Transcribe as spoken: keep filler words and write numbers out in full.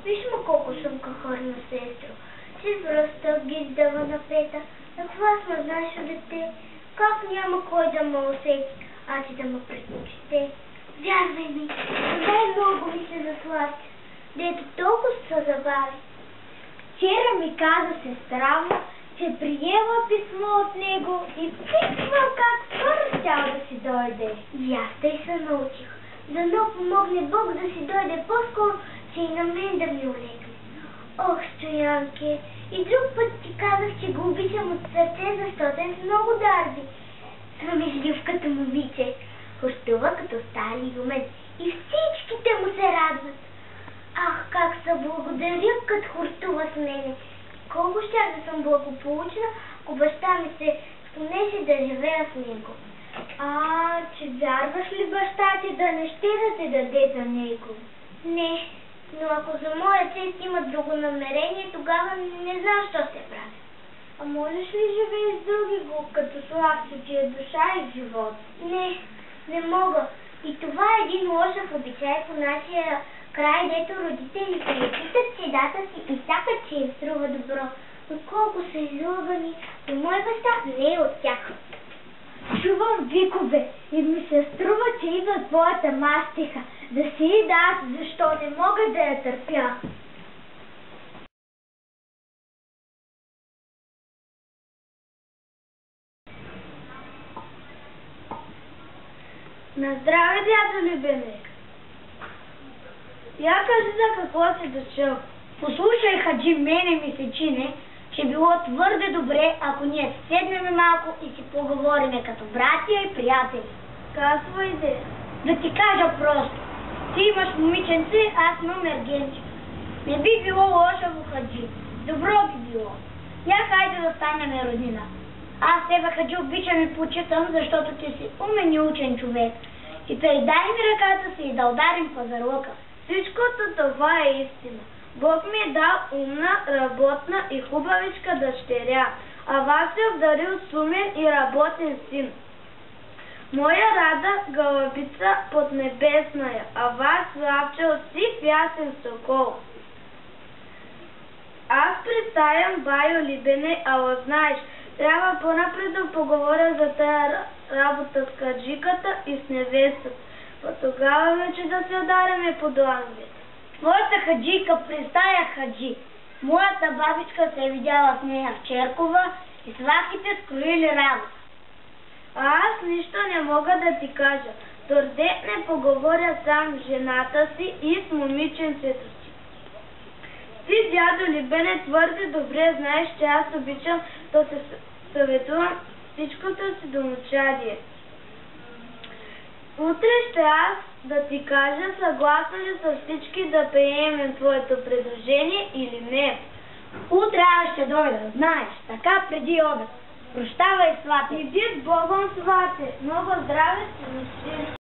Виж му колко съм кахорна, сестро. Си връста, гиздава на пета. На каква сме нашо дете? Как няма кой да ме усети, а ти да ме предпочете? Вярвай ми, най-много ми се заслаща, дето толкова се забави. Вчера ми каза сестра му, че приема писмо от него и писва как скоро щял да си дойде. И аз тъй се научих. Дано помогне Бог да си дойде по-скоро, че и на мен да ми олекне. Ох, Стоянке, и друг път ти казах, че го обичам от сърце, защото е много дарби. Срамежлив като момиче, хортува като стали умен и всичките му се радват. Ах, как се благодаря, като хортува с мене. Колко щях да съм благополучна, ако баща ми се склонеше да живея с него. А, че вярваш ли баща ти да не ще да те даде за него? Не, но ако за моя чест има друго намерение, тогава не знам, що ще правя. А можеш ли живееш с други го, като Славчо, ти е душа и живот? Не, не мога. И това е един лошав обичай по нашия край, дето родителите не питат седата си и сякат, че им струва добро. Но колко са излъгани, но мой баща не е от тях. Чувам викове и ми се струва, че идва твоята мастиха. Да си и да, защо не мога да я търпя. На здраве, дядо Любене! Я кажи за какво си дошъл. Послушай, хаджи, мене ми се чине, че било твърде добре, ако ние седнем малко и си поговориме като братия и приятели. Казвай де. Да ти кажа просто. Ти имаш момиченце, аз имам ергенче. Не би било лошо, хаджи. Добро би било. Я хайде да станем роднина. Аз тебе, хаджи, обичам и почитам, защото ти си умен и учен човек. И тъй дай ми ръката си и да ударим пазарлъка. Всичкото това е истина. Бог ми е дал умна, работна и хубавичка дъщеря, а вас е обдарил с умен и работен син. Моя рада гълъбица поднебесная, а вас Славчо сив ясен сокол. Аз представям Байо Любене, ала знаеш, трябва по-напред да поговоря за тая работа с каджиката и с невестата. Тогава вече да се удариме по дланговете. Твоята хаджийка представя хаджи. Моята бабичка се е видяла с нея в Черкова и свахите скроили работа. А аз нищо не мога да ти кажа. Дорде не поговоря сам с жената си и с момиченцето си. Ти, дядо Любене, твърде добре знаеш, че аз обичам да се съветувам всичкото си домочадие. Утре ще аз да ти кажа, съгласна ли са всички да приемем твоето предложение или не. Утре аз ще дойда, знаеш, така преди обед. Прощавай, свате. Иди с Богом, свате. Много здраве си,